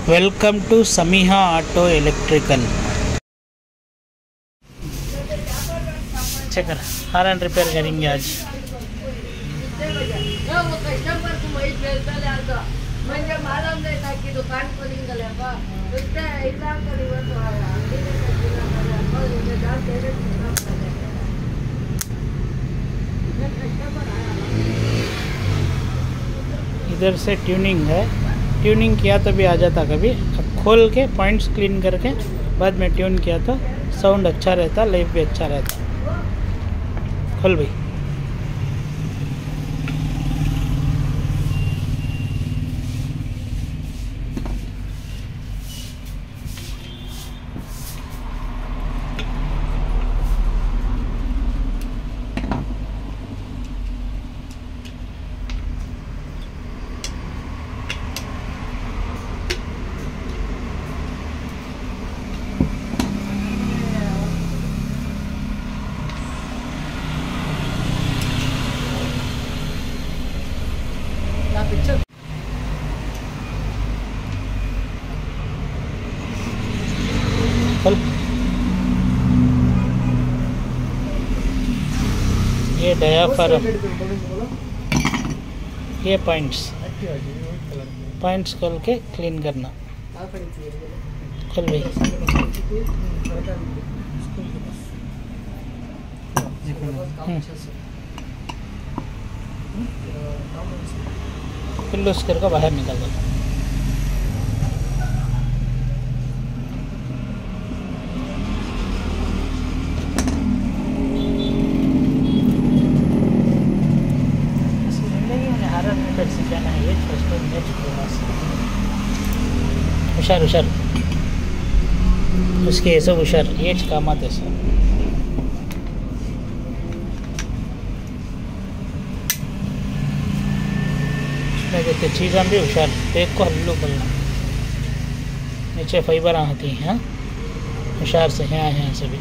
Welcome to Samiha auto electrical. Check horn repair करेंगे आज। इधर से ट्यूनिंग है, ट्यूनिंग किया तो भी आ जाता कभी। अब खोल के पॉइंट्स क्लीन करके बाद में ट्यून किया तो साउंड अच्छा रहता, लाइफ भी अच्छा रहता। खोल भाई। ये डायाफ्राम, ये पॉइंट्स खोल के क्लीन करना। खोल भाई। फिर लूज करके बाहर निकाल दो। सीखाना है ये हुशार हुशार, उसके ये सब हुशार, ये काम आते सब। कहते चीज़ा भी हुशार, एक को हल्लू बोलना, नीचे फाइबर आती हैं हुशार से हैं सभी।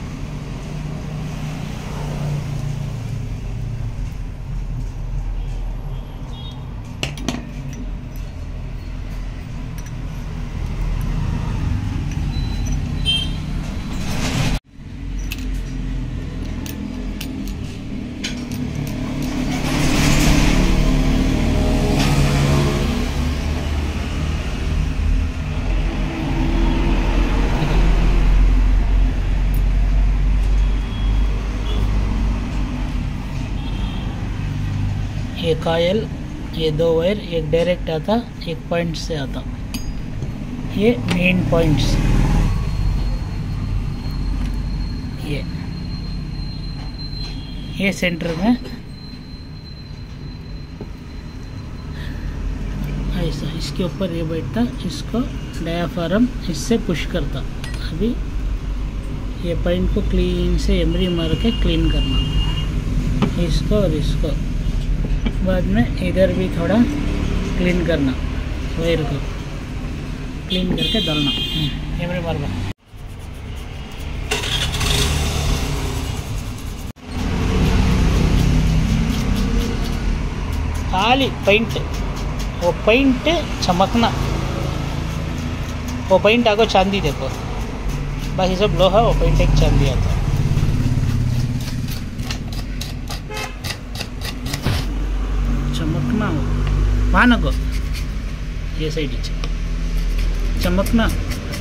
एक ऑयल, ये दो वायर, एक डायरेक्ट आता, एक पॉइंट से आता। ये मेन पॉइंट्स, ये सेंटर में ऐसा, इसके ऊपर ये बैठता, इसको डायाफ्राम इससे पुश करता। अभी ये पॉइंट को क्लीन से एमरी मार के क्लीन करना, इसको और इसको। बाद में इधर भी थोड़ा क्लीन करना, वायर को क्लीन करके डालना। एमरी मारना। खाली पेंट, वो पेंट चमकना, वो पेंट आगो चांदी देखो, बाकी सब लोहा, वो पेंट एक चांदी आता। चमकना हो वहाँ नको, ये साइड चमकना।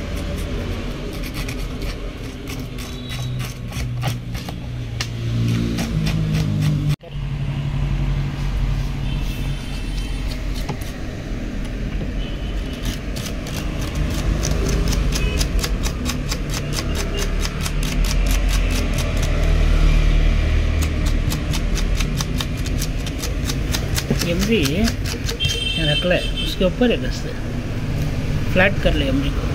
एमरी रख ले, उसके ऊपर है कसते, फ्लैट कर ले एमरी को।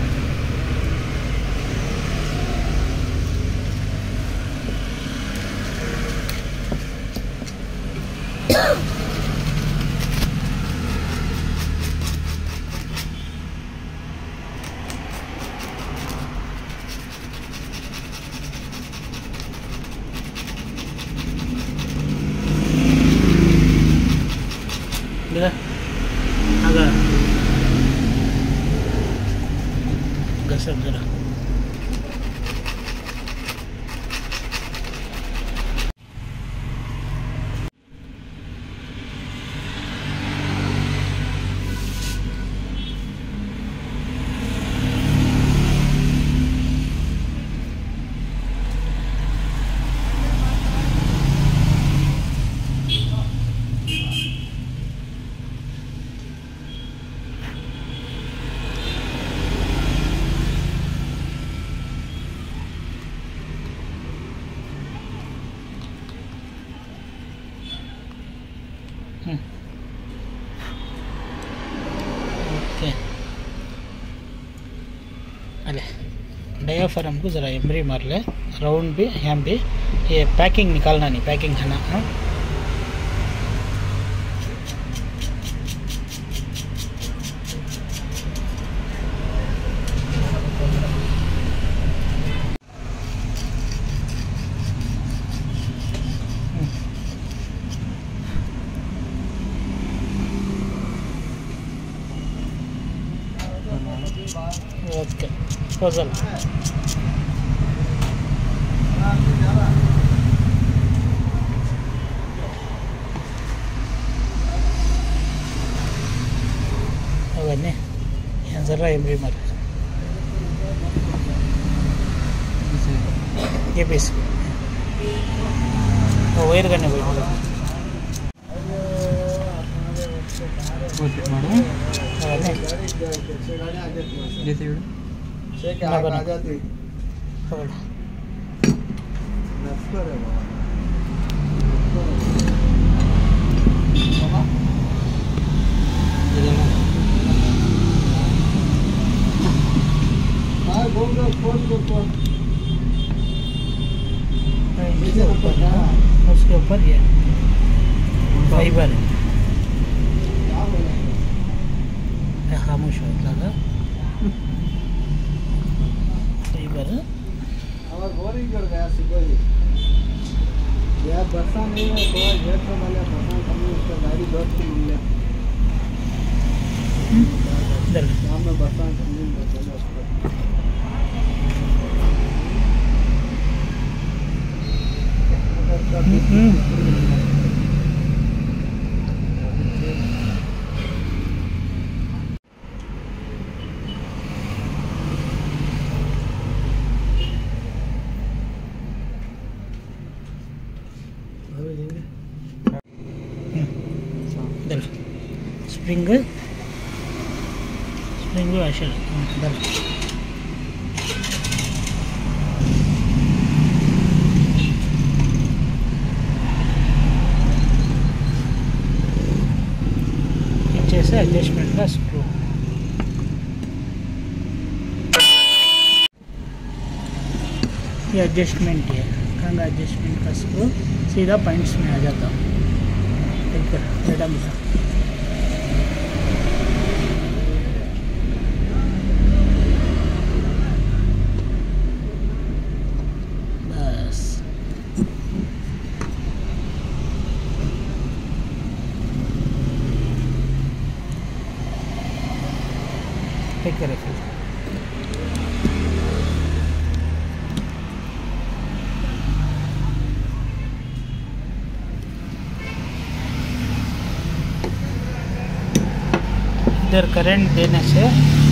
घसर जरा। ओके, अरे डायाफ्राम को ज़रा एमरी मार ले राउंड भी, यहाँ भी ये पैकिंग निकालना नहीं, पैकिंग है ना। हाँ ओके फजल అవన్నీ జర్రా ఎంబ్రీ మరి ये पीस వైర్ గానే పోయి उसके ऊपर ये फाइबर है, खामोश लगा फाइबर है। और बोरिंग कर गया सुबह यार, बरसा नहीं है तो जेट में वाला बरसा कम उसका गाड़ी दौड़ के मिल गया इधर शाम में बरसा कम नहीं चला उसका स्प्रिंग स्प्रिंग वाशर इधर पीछे से एडजस्टमेंट का स्क्रू। ये एडजस्टमेंट है, कहाँ एडजस्टमेंट का स्क्रू सीधा पॉइंट्स में आ जाता हूँ। बेटा मिला बस ठीक करे फिर इधर करंट देने से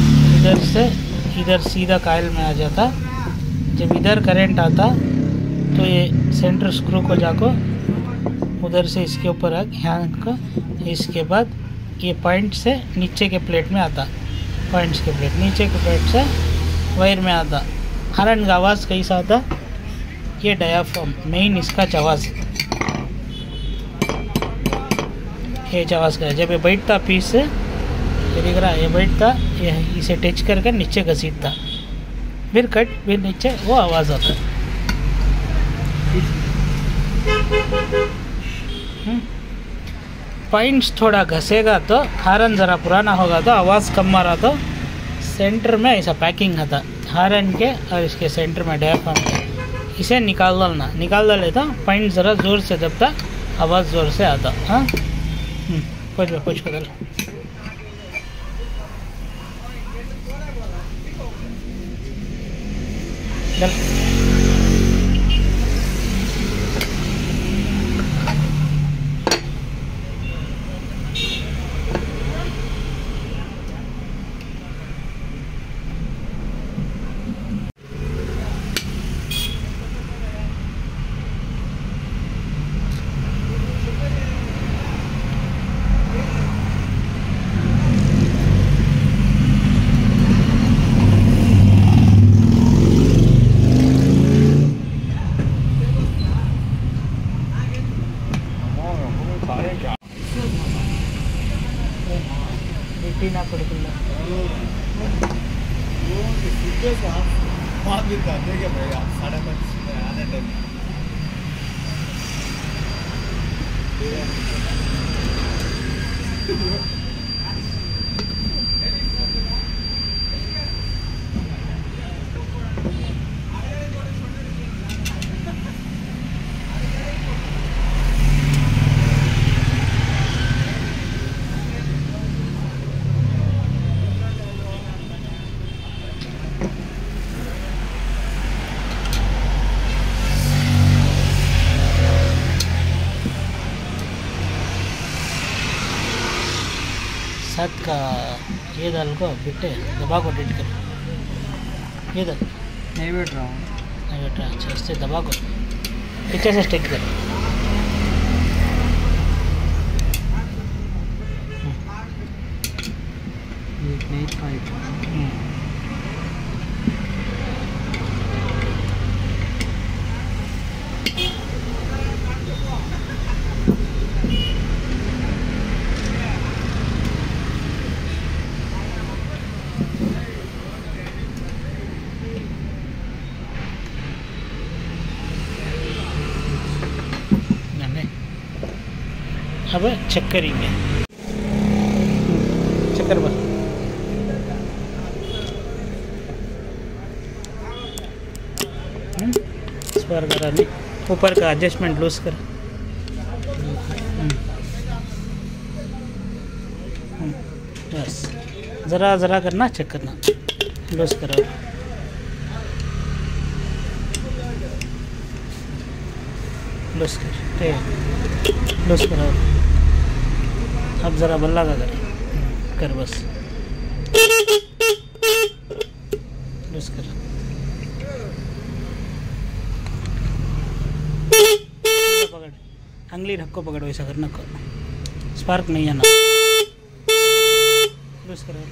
इधर सीधा कायल में आ जाता। जब इधर करंट आता तो ये सेंटर स्क्रू को जाको उधर से इसके ऊपर यहाँ का, इसके बाद ये पॉइंट से नीचे के प्लेट में आता, पॉइंट्स के प्लेट नीचे के प्लेट से वायर में आता। हॉर्न का आवाज़ कैसा आता, ये डायाफ्राम मेन इसका आवाज़, ये आवाज़ का जब ये बैठता पीस से, ये दिख रहा है, ये बैठता, ये इसे टच करके नीचे घसीटता, फिर कट, फिर नीचे वो आवाज़ आता। पॉइंट्स थोड़ा घसेगा तो हारन ज़रा पुराना होगा तो आवाज़ कम मारा तो सेंटर में ऐसा पैकिंग आता हारन के और इसके सेंटर में डायाफ्राम के, इसे निकाल डाले तो पॉइंट ज़रा ज़ोर से दबता, आवाज़ ज़ोर से आता। हाँ कुछ बदल चल ना पड़ता साथ का ये दाल को बिट्टे दबा को डेट कर ये दाल नहीं बैठ रहा हूँ नहीं बेटा अच्छा इससे दबा को पीछे से स्टिक कर नहीं पाइप अब चेक करेंगे चक्कर बस इस बार करा नहीं ऊपर का एडजस्टमेंट लूज कर बस ज़रा ज़रा करना चेक करना लूज करो लूज कर लूज करो अब ज़रा बल्ला का कर बस लूज कर पकड़ अंगली ढक्को पकड़ वैसा करना को स्पार्क नहीं आना लूज करो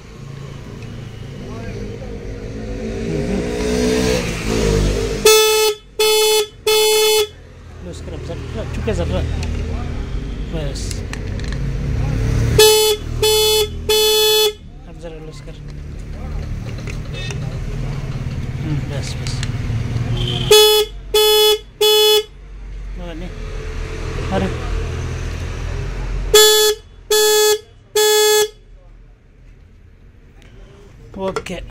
लूज कर अब चुके ज़रा बस अब ज़रा लूज कर बस बस नहीं अरे ओके